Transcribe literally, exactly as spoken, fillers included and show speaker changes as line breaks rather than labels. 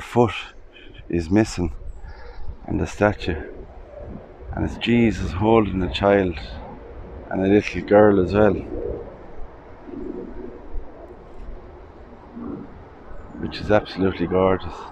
foot is missing in the statue, and it's Jesus holding a child and a little girl as well, which is absolutely gorgeous.